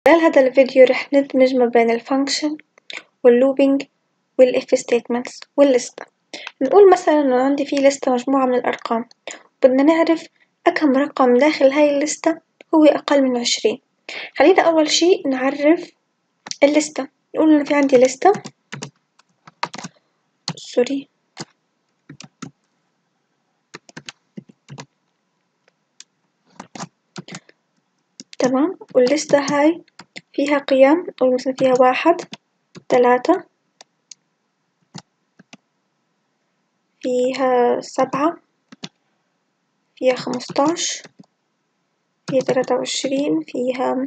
خلال هذا الفيديو رح ندمج ما بين الفانكشن واللوبينج والإف ستيتمنتس واللستة. نقول مثلا إنه عندي في لستة مجموعة من الأرقام، بدنا نعرف أكم رقم داخل هاي اللستة هو أقل من 20. خلينا أول شي نعرف اللستة، نقول إنه في عندي لستة تمام، واللستة هاي فيها قيم، نقول مثلا فيها 1 3 فيها 7 فيها 15 فيها 23 فيها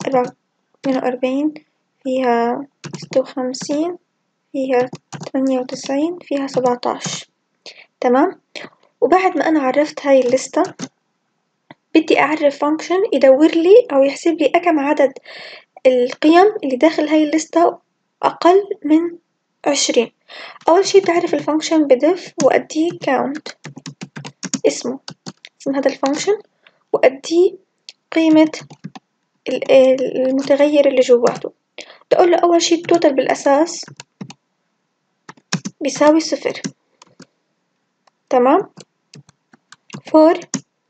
42 فيها 56 فيها 98 فيها 17. تمام، وبعد ما أنا عرفت هاي اللستة بدي أعرف فانكشن يدور لي أو يحسب لي أكم عدد القيم اللي داخل هاي اللستة أقل من 20. أول شي بعرف الفانكشن بدف وأديه count، اسم هذا الفانكشن، وأديه قيمة المتغير اللي جواته. بدي أقول له أول شي التوتال بالأساس بيساوي 0. تمام، for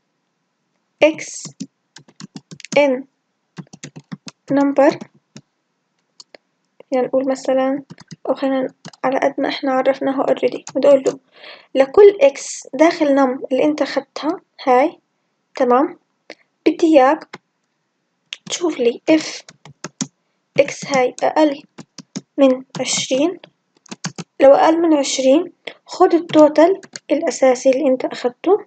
x in number، يعني نقول مثلا أو خلينا على قد ما احنا عرفناها already، بدي أقول له لكل x داخل num اللي انت أخدتها هاي، تمام، بدي إياك تشوف لي if x هاي أقل من 20. لو أقل من 20 خد التوتال الأساسي اللي انت أخدته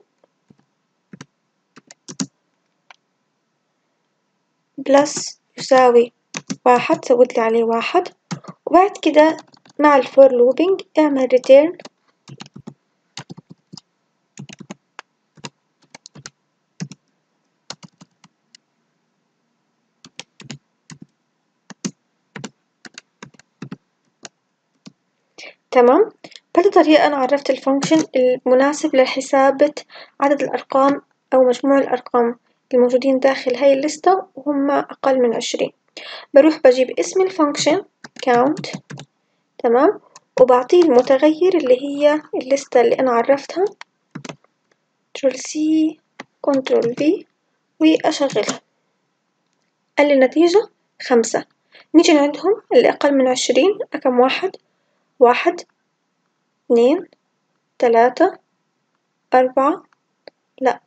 بلس يساوي 1، زودلي عليه 1، وبعد كده مع الفور لوبينج اعمل return تمام. بهذه الطريقة أنا عرفت الفانكشن المناسب لحسابة عدد الأرقام أو مجموع الأرقام الموجودين داخل هاي اللستة وهم أقل من 20. بروح بجيب اسم الفانكشن count، تمام، وبعطيه المتغير اللي هي اللستة اللي أنا عرفتها Ctrl C Ctrl V وأشغلها. قال لي النتيجة 5. نيجي عندهم اللي أقل من 20 رقم 1 2 3 4 لأ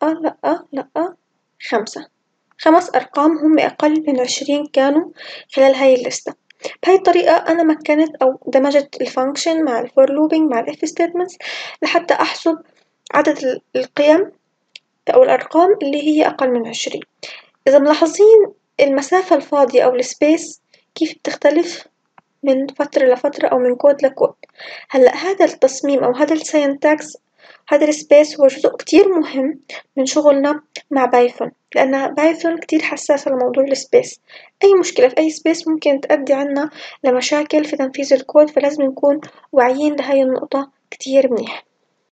5. 5 أرقام هم أقل من 20 كانوا خلال هاي اللستة. بهاي الطريقة أنا مكنت أو دمجت الفانكشن مع الفور لوبينج مع الإف ستيتمنتس لحتى أحسب عدد القيم أو الأرقام اللي هي أقل من 20. إذا ملاحظين المسافة الفاضية أو السبيس كيف بتختلف من فترة لفترة أو من كود لكود. هلأ هذا التصميم أو هذا السينتاكس، هذا السبيس هو جزء كتير مهم من شغلنا مع بايثون، لأن بايثون كتير حساسة لموضوع السبيس. أي مشكلة في أي سبيس ممكن تؤدي عنا لمشاكل في تنفيذ الكود، فلازم نكون واعيين لهاي النقطة كتير منيح.